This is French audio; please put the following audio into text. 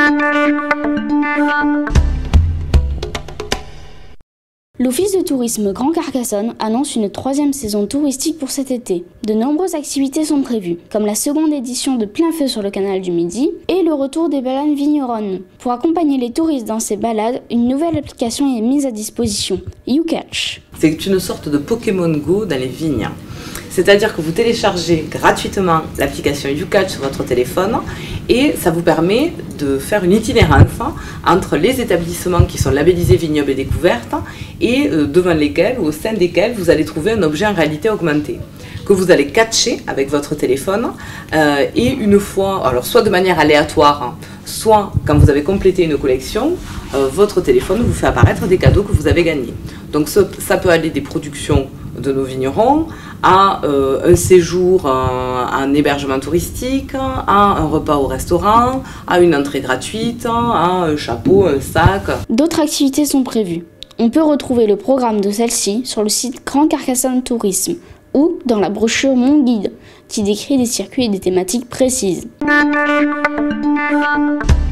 L'Office de tourisme Grand Carcassonne annonce une 3e saison touristique pour cet été. De nombreuses activités sont prévues, comme la 2e édition de Plein Feu sur le canal du Midi et le retour des balades vigneronnes. Pour accompagner les touristes dans ces balades, une nouvelle application est mise à disposition, YouCatch. C'est une sorte de Pokémon Go dans les vignes. C'est-à-dire que vous téléchargez gratuitement l'application YouCatch sur votre téléphone et ça vous permet de faire une itinérance entre les établissements qui sont labellisés Vignobles et Découvertes et devant lesquels ou au sein desquels vous allez trouver un objet en réalité augmentée que vous allez catcher avec votre téléphone et une fois, alors soit de manière aléatoire, soit quand vous avez complété une collection, votre téléphone vous fait apparaître des cadeaux que vous avez gagnés. Donc ça peut aller des productions de nos vignerons, à un séjour en hébergement touristique, à un repas au restaurant, à une entrée gratuite, à un chapeau, un sac. D'autres activités sont prévues. On peut retrouver le programme de celle-ci sur le site Grand Carcassonne Tourisme ou dans la brochure Mon Guide qui décrit des circuits et des thématiques précises.